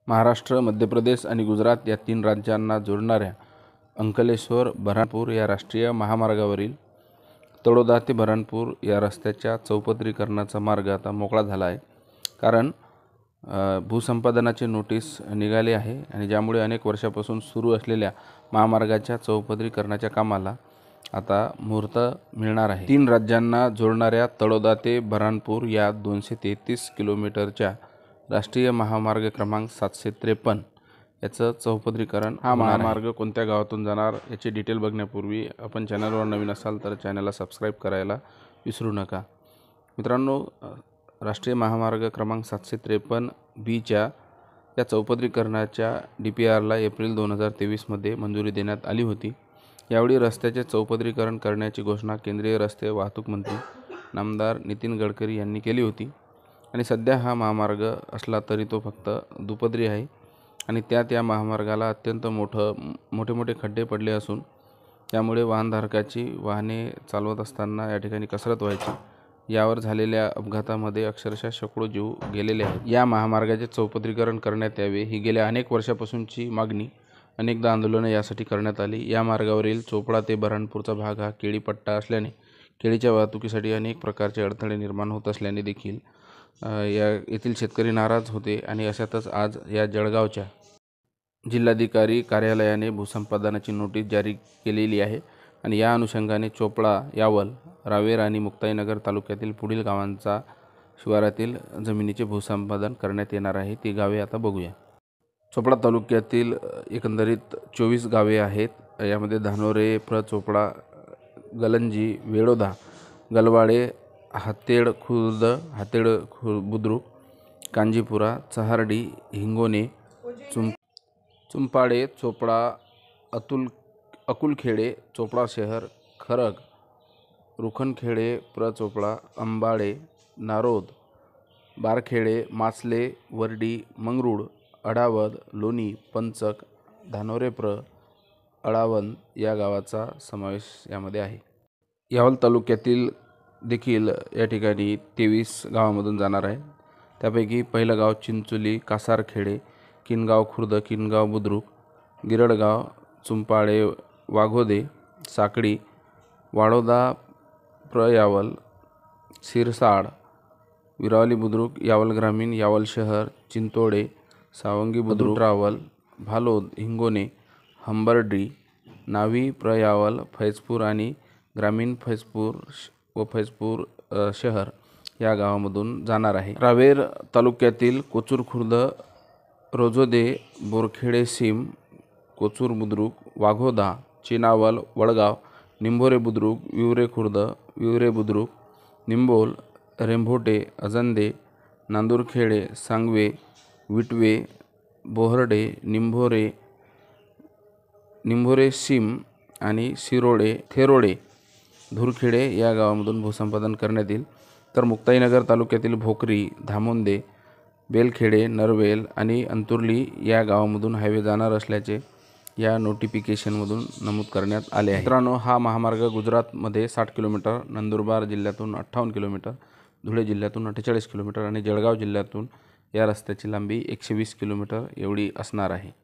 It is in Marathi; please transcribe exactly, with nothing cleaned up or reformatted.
महाराष्ट्र, मध्य प्रदेश आणि गुजरात या तीन राज्यांना जोडणाऱ्या अंकलेश्वर बऱ्हाणपूर या राष्ट्रीय महामार्गावरील तळोदा ते बऱ्हाणपूर या रस्त्याच्या चौपदरीकरणाचा मार्ग आता मोकळा झाला आहे. कारण भूसंपादनाची नोटीस निघाली आहे आणि ज्यामुळे अनेक वर्षापासून सुरू असलेल्या महामार्गाच्या चौपदरीकरणाच्या कामाला आता मुहूर्त मिळणार आहे. तीन राज्यांना जोडणाऱ्या तळोदा ते बऱ्हाणपूर या दोनशे तेहतीस किलोमीटरच्या राष्ट्रीय महामार्ग क्रमांक सातशे त्रेपन्न याचं चौपदरीकरण. हा महामार्ग कोणत्या गावातून जाणार याची डिटेल बघण्यापूर्वी आपण चॅनलवर नवीन असाल तर चॅनलला सबस्क्राईब करायला विसरू नका. मित्रांनो, राष्ट्रीय महामार्ग क्रमांक सातशे त्रेपन्न बीच्या या चौपदरीकरणाच्या डी पी आरला एप्रिल दोन हजार तेवीसमध्ये मंजुरी देण्यात आली होती. यावेळी रस्त्याचे चौपदरीकरण करण्याची घोषणा केंद्रीय रस्ते वाहतूक मंत्री नामदार नितीन गडकरी यांनी केली होती. आणि सध्या हा महामार्ग असला तरी तो फक्त दुपदरी आहे आणि त्यात या महामार्गाला अत्यंत मोठं मोठे मोठे खड्डे पडले असून त्यामुळे वाहनधारकाची वाहने चालवत असताना या ठिकाणी कसरत व्हायची. यावर झालेल्या अपघातामध्ये अक्षरशः शेकडो जीव गेलेले आहेत. या महामार्गाचे चौपदरीकरण करण्यात यावे ही गेल्या अनेक वर्षापासूनची मागणी अनेकदा आंदोलनं यासाठी करण्यात आली. या मार्गावरील चोपडा ते बऱ्हाणपूरचा भाग हा केळी पट्टा असल्याने केळीच्या वाहतुकीसाठी अनेक प्रकारचे अडथळे निर्माण होत असल्याने देखील या येथील शेतकरी नाराज होते आणि अशातच आज या जळगावच्या जिल्हाधिकारी कार्यालयाने भूसंपादनाची नोटीस जारी केलेली आहे आणि या अनुषंगाने चोपडा, यावल, रावेर आणि मुक्ताईनगर तालुक्यातील पुढील गावांचा शिवारातील जमिनीचे भूसंपादन करण्यात येणार आहे. ती गावे आता बघूया. चोपडा तालुक्यातील एकंदरीत चोवीस गावे आहेत. यामध्ये धानोरे, प्र चोपडा, गलंजी, वेळोदा, गलवाडे, हातेड खुर्द, हातेड खु बुद्रुक, कांजीपुरा, चहार्डी, हिंगोने, चुम चुंपाडे, चोपडा, अतुल अकुलखेडे, चोपडा शहर, खरग, रुखनखेडे, प्र चोपडा, अंबाडे, नारोद, बारखेडे, मासले, वर्डी, मंगरूळ, अडावद, लोणी, पंचक, धानोरे प्र, अळावंद या गावाचा समावेश यामध्ये आहे. यावल तालुक्यातील देखील या ठिकाणी तेवीस गावामधून जाणार आहे. त्यापैकी पहिलं गाव चिंचोली, कासारखेडे, किनगाव खुर्द, किनगाव बुद्रुक, गिरडगाव, चुंपाडे, वाघोदे, साकडी, वाडोदा प्र यावल, सिरसाड, विरावली बुद्रुक, यावल ग्रामीण, यावल शहर, चिंतोडे, सावंगी बुद्रुक, रावल, भालोद, हिंगोने, हंबर्डी, नावी प्र यावल, फैजपूर आणि ग्रामीण फैजपूर व फैजपूर शहर या गावामधून जाणार आहे. रावेर तालुक्यातील कोचूर खुर्द, रोजोदे, बोरखेडे सीम, कोचूर बुद्रुक, वाघोदा, चिनावल, वडगाव, निंभोरे बुद्रुक, विवरे खुर्द, विवरे बुद्रुक, निंबोल, रेंभोटे, अजंदे, नांदूरखेडे, सांगवे, विटवे, बोहर्डे, निंभोरे निंभोरे सीम आणि शिरोडे, थेरोडे, धुरखेडे या गावामधून भूसंपादन करण्यात येईल. तर मुक्ताईनगर तालुक्यातील भोकरी, धामोंदे, बेलखेडे, नरवेल आणि अंतुर्ली या गावामधून हायवे जाणार असल्याचे या नोटिफिकेशनमधून नमूद करण्यात आले आहे. मित्रांनो, हा महामार्ग गुजरातमध्ये साठ किलोमीटर, नंदुरबार जिल्ह्यातून अठ्ठावन्न किलोमीटर, धुळे जिल्ह्यातून अठ्ठेचाळीस किलोमीटर आणि जळगाव जिल्ह्यातून या रस्त्याची लांबी एकशे वीस किलोमीटर एवढी असणार आहे.